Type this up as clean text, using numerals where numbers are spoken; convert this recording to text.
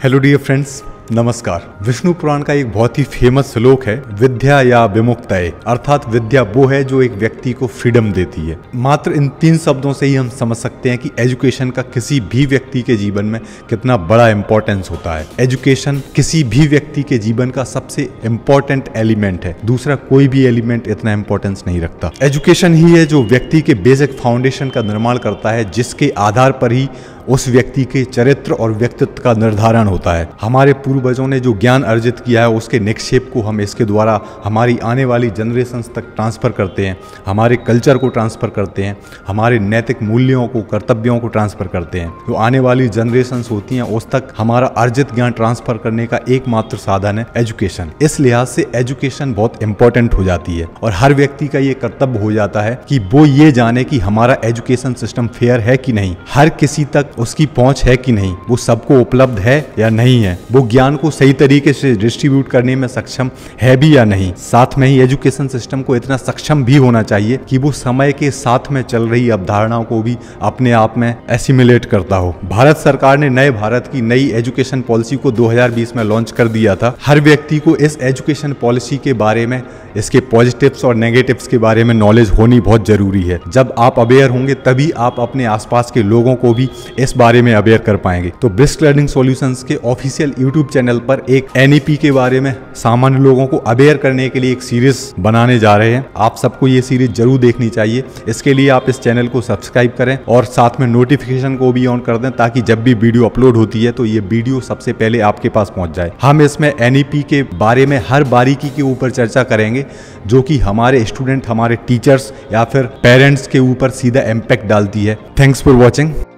Hello dear friends, नमस्कार। विष्णु पुराण का एक बहुत ही फेमस श्लोक है, विद्या या विमुक्तये, अर्थात विद्या वो है जो एक व्यक्ति को फ्रीडम देती है। मात्र इन 3 शब्दों से ही हम समझ सकते हैं कि एजुकेशन का किसी भी व्यक्ति के जीवन में कितना बड़ा इंपॉर्टेंस होता है। एजुकेशन किसी भी व्यक्ति के जीवन का सबसे इंपॉर्टेंट एलिमेंट है, दूसरा कोई भी एलिमेंट इतना इंपॉर्टेंस नहीं रखता। एजुकेशन ही है जो व्यक्ति के बेसिक फाउंडेशन का निर्माण करता है, जिसके आधार पर ही उस व्यक्ति के चरित्र और व्यक्तित्व का निर्धारण होता है। हमारे पूर्वजों ने जो ज्ञान अर्जित किया है उसके निक्षेप को हम इसके द्वारा हमारी आने वाली जनरेशंस तक ट्रांसफ़र करते हैं, हमारे कल्चर को ट्रांसफ़र करते हैं, हमारे नैतिक मूल्यों को, कर्तव्यों को ट्रांसफ़र करते हैं। जो आने वाली जनरेशंस होती हैं उस तक हमारा अर्जित ज्ञान ट्रांसफ़र करने का एकमात्र साधन है एजुकेशन। इस लिहाज से एजुकेशन बहुत इंपॉर्टेंट हो जाती है और हर व्यक्ति का ये कर्तव्य हो जाता है कि वो ये जाने कि हमारा एजुकेशन सिस्टम फेयर है कि नहीं, हर किसी तक उसकी पहुंच है कि नहीं, वो सबको उपलब्ध है या नहीं है, वो ज्ञान को सही तरीके से डिस्ट्रीब्यूट करने में सक्षम है भी या नहीं। साथ में ही एजुकेशन सिस्टम को इतना सक्षम भी होना चाहिए कि वो समय के साथ में चल रही अवधारणाओं को भी अपने आप में एसिमिलेट करता हो। भारत सरकार ने नए भारत की नई एजुकेशन पॉलिसी को 2020 में लॉन्च कर दिया था। हर व्यक्ति को इस एजुकेशन पॉलिसी के बारे में, इसके पॉजिटिव्स और नेगेटिव्स के बारे में नॉलेज होनी बहुत जरूरी है। जब आप अवेयर होंगे तभी आप अपने आसपास के लोगों को भी इस बारे में अवेयर कर पाएंगे। तो ब्रिस्क लर्निंग सॉल्यूशंस के ऑफिशियल यूट्यूब चैनल पर एक एनईपी के बारे में सामान्य लोगों को अवेयर करने के लिए एक सीरीज बनाने जा रहे हैं। आप सबको ये सीरीज जरूर देखनी चाहिए। इसके लिए आप इस चैनल को सब्सक्राइब करें और साथ में नोटिफिकेशन को भी ऑन कर दें, ताकि जब भी वीडियो अपलोड होती है तो ये वीडियो सबसे पहले आपके पास पहुंच जाए। हम इसमें एनईपी के बारे में हर बारीकी के ऊपर चर्चा करेंगे, जो कि हमारे स्टूडेंट, हमारे टीचर्स या फिर पेरेंट्स के ऊपर सीधा इम्पैक्ट डालती है। Thanks for watching.